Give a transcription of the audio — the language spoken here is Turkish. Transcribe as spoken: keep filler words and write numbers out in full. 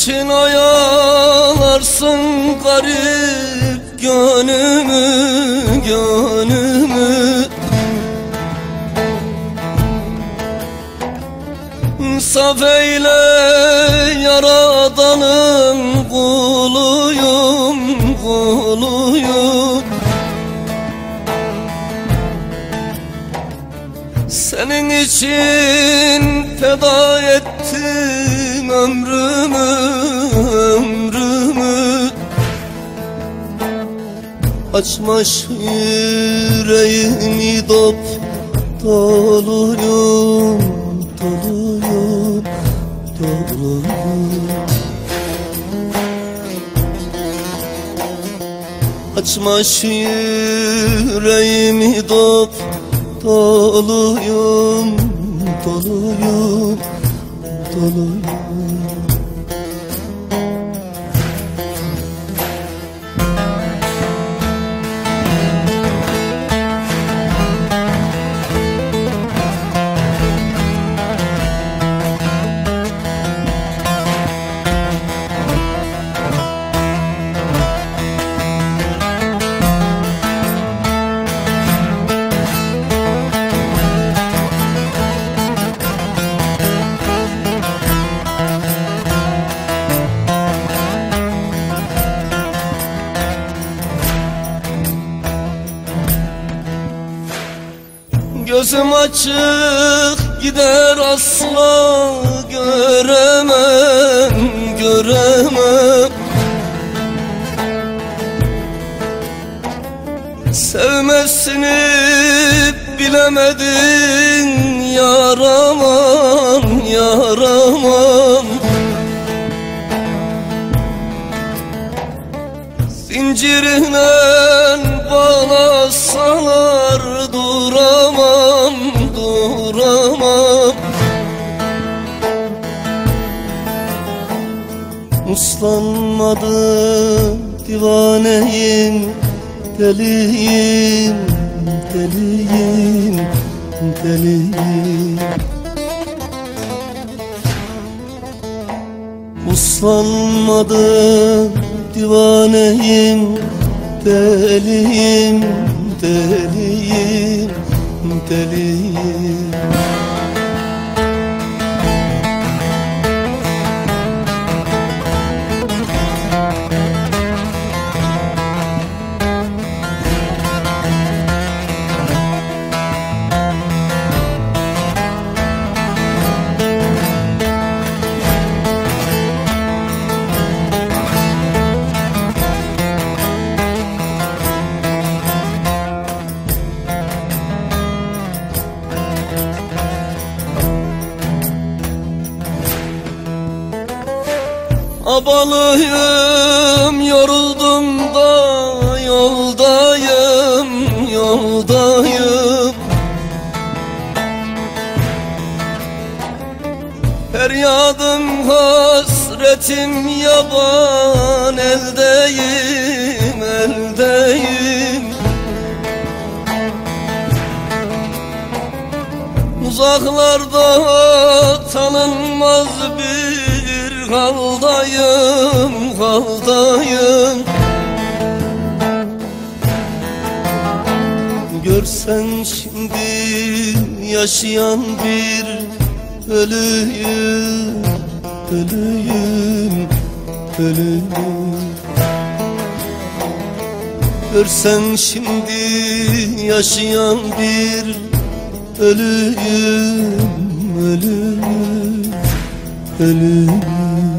için oyalarsın garip gönlümü, gönlümü. İnsaf eyle Yaradan'ın kuluyum, kuluyum. Senin için feda ettim ömrümü, ömrümü. Açmış yüreğimi dop doluyum, doluyum, doluyum. Açmış yüreğimi dop doluyum, doluyum, doluyum. Gözüm açık gider asla göremem, göremem. Sevmesini bilemedin yaraman, yaraman. Zincirine bağlasalar duramam, duramam. Uslanmadım divaneyim, deliyim, deliyim, deliyim. Uslanmadım divaneyim, deliyim, deliyim, deliyim. Abalıyım, yoruldum da yoldayım, yoldayım. Feryadım, hasretim yaban eldeyim, eldeyim. Uzaklarda tanınmaz bir haldayım, haldayım. Görsen şimdi yaşayan bir ölüyüm, ölüyüm, ölüyüm. Görsen şimdi yaşayan bir ölüyüm, ölüyüm, ölüyüm.